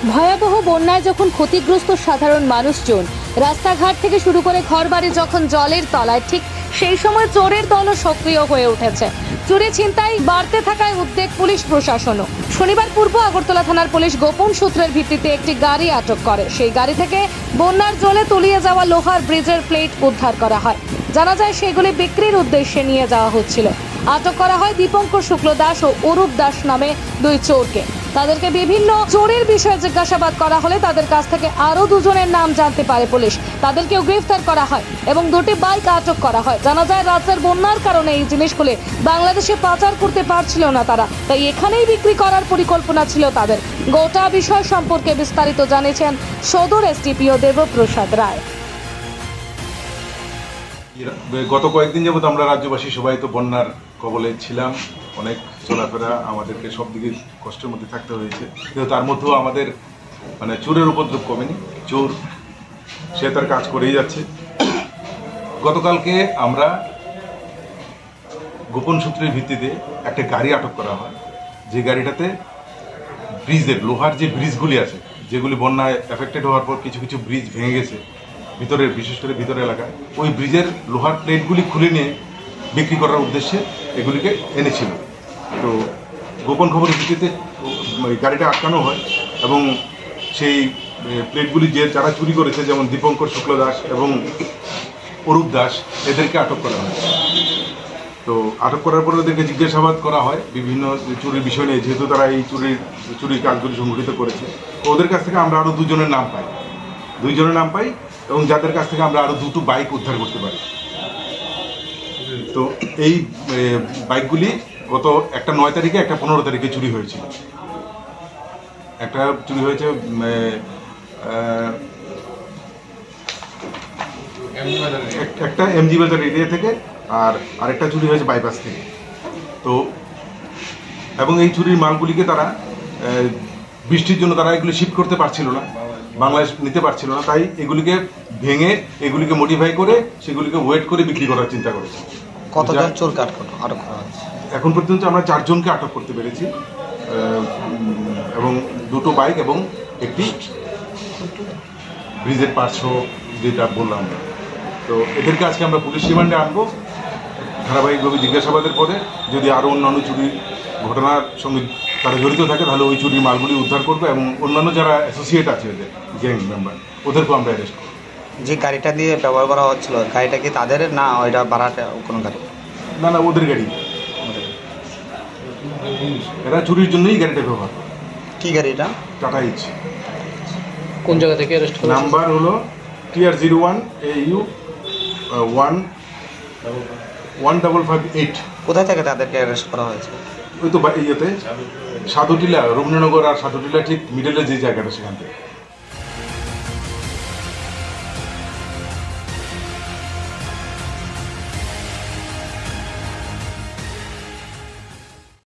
ভয়াবহ বন্যায় যখন ক্ষতিগ্রস্ত সাধারণ মানুষজন, রাস্তাঘাট থেকে শুরু করে ঘরবাড়ি যখন জলের তলায়, ঠিক সেই সময় চোরের দলও সক্রিয় হয়ে উঠেছে। চুরি ছিনতাই বাড়তে থাকায় উদ্বেগ পুলিশ প্রশাসনও। শনিবার পূর্ব আগরতলা থানার পুলিশ গোপন সূত্রের ভিত্তিতে একটি গাড়ি আটক করে। সেই গাড়ি থেকে বন্যার জলে তলিয়ে যাওয়া লোহার ব্রিজের প্লেট উদ্ধার করা হয়। জানা যায় সেগুলি বিক্রির উদ্দেশ্যে নিয়ে যাওয়া হচ্ছিল। আটক করা হয় দীপঙ্কর শুক্ল দাস ও অরূপ দাস নামে দুই চোরকে। তাদেরকে বিভিন্ন চোরের বিষয়ে জিজ্ঞাসাবাদ করা হলে তাদের কাছ থেকে আরো দুজনের নাম জানতে পারে পুলিশ। তাদেরকেও গ্রেফতার করা হয় এবং দুটি বাইক আটক করা হয়। জানা যায় রাজ্যের বন্যার কারণে এই জিনিসগুলি বাংলাদেশে পাচার করতে পারছিল না তারা, তাই এখানেই বিক্রি করার পরিকল্পনা ছিল তাদের। গোটা বিষয় সম্পর্কে বিস্তারিত জানিয়েছেন সদর এসডিপিও দেবপ্রসাদ রায়। গত কয়েকদিন যাবত আমরা রাজ্যবাসী সবাই তো বন্যার কবলে ছিলাম, অনেক চলাফেরা, আমাদেরকে সব দিকে কষ্টের মধ্যে থাকতে হয়েছে। কিন্তু তার মধ্যেও আমাদের চোরের উপদ্রব কমেনি। চোর সে তার কাজ করেই যাচ্ছে। গতকালকে আমরা গোপন সূত্রের ভিত্তিতে একটা গাড়ি আটক করা হয়, যে গাড়িটাতে ব্রিজের লোহার যে ব্রিজগুলি আছে, যেগুলি বন্যায় এফেক্টেড হওয়ার পর কিছু কিছু ব্রিজ ভেঙে গেছে ভিতরের, বিশেষ করে ভিতরের এলাকায়, ওই ব্রিজের লোহার প্লেটগুলি খুলে নিয়ে বিক্রি করার উদ্দেশ্যে এগুলিকে এনেছিল। তো গোপন খবরের ভিত্তিতে ওই গাড়িটা আটকানো হয় এবং সেই প্লেটগুলি যারা চুরি করেছে, যেমন দীপঙ্কর শুক্ল দাস এবং অরূপ দাস, এদেরকে আটক করা হয়। তো আটক করার পরে ওদেরকে জিজ্ঞাসাবাদ করা হয় বিভিন্ন চুরির বিষয় নিয়ে, যেহেতু তারা এই চুরির কাজগুলি সংঘটিত করেছে। তো ওদের কাছ থেকে আমরা আরও দুজনের নাম পাই এবং যাদের কাছ থেকে আমরা আরও দুটো বাইক উদ্ধার করতে পারি। তো এই বাইকগুলি গত একটা 9 তারিখে, একটা 15 তারিখে চুরি হয়েছিল। একটা চুরি হয়েছে একটা এমজি বাজার এরিয়া থেকে, আর আরেকটা চুরি হয়েছে বাইপাস থেকে। তো এবং এই চুরির মালগুলিকে তারা বৃষ্টির জন্য তারা এগুলি শিফট করতে পারছিল না, বাংলাদেশ নিতে পারছিল না, তাই এগুলিকে ভেঙে এগুলিকে মডিফাই করে সেগুলিকে ওয়েট করে বিক্রি করার চিন্তা করেছে। কতজন চোরকে আটক করা হয়েছে? এখন পর্যন্ত আমরা 4 জনকে আটক করতে পেরেছি এবং দুটো বাইক এবং একটি ব্রিজের পার্শ্ব, যেটা বললাম। তো এদেরকে আজকে আমরা পুলিশ রিমান্ডে আনবো। ধারাবাহিকভাবে জিজ্ঞাসাবাদের পরে যদি আরও অন্যান্য চুরির ঘটনার সঙ্গে তারা জড়িত থাকে, তাহলে ওই চুরির মালগুলি উদ্ধার করবো এবং অন্যান্য যারা অ্যাসোসিয়েট আছে ওদের গ্যাং মেম্বার, ওদেরকেও আমরা অ্যারেস্ট করবো। যে গাড়িটা দিয়ে ব্যবহার করা হচ্ছিল, গাড়িটা কি তাদের না ওইটা ভাড়াটা কোনো গাড়ি? না, ওদের গাড়ি। এরা চুরির জন্যই গাড়িটা ব্যবহার করে। কি গাড়িটা? টাটা এইচ। কোন জায়গা থেকে অ্যারেস্ট করা? নাম্বার হলো TR01 AU 1558। কোথায় থেকে তাদেরকে অ্যারেস্ট করা হয়েছে? ওই তো ইয়েতে সাধুটিলা, রবীন্দ্রনগর আর সাধুটিলা ঠিক মিডলে যে জায়গাটা, সেখান থেকে।